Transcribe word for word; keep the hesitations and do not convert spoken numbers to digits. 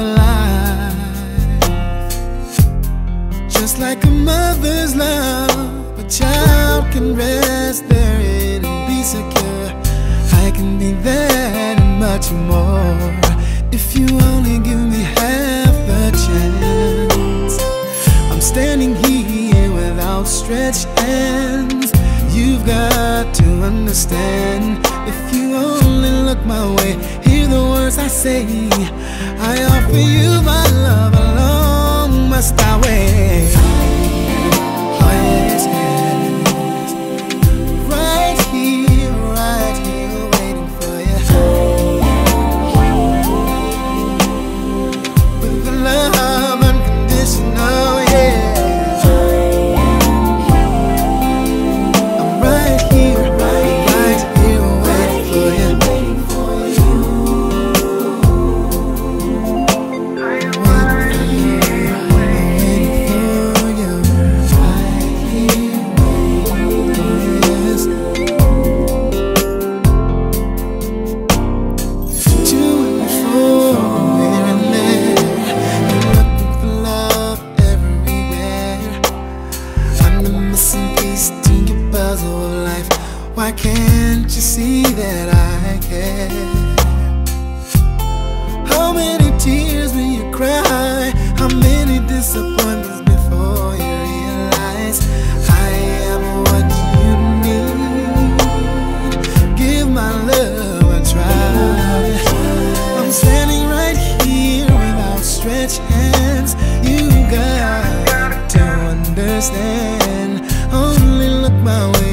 life. Just like a mother's love, a child can rest therein and be secure. I can be that and much more if you only give me half the chance. I'm standing here with outstretched hands. You've got to understand, if you only look my way, hear the words I say, I offer you my love, along must I wait. Oh yes, yes. Right here, right here, waiting for you. With the love unconditional, yeah. Why can't you see that I care? How many tears will you cry? How many disappointments before you realize I am what you need? Give my love a try. I'm standing right here with outstretched hands. You got to understand, only look my way.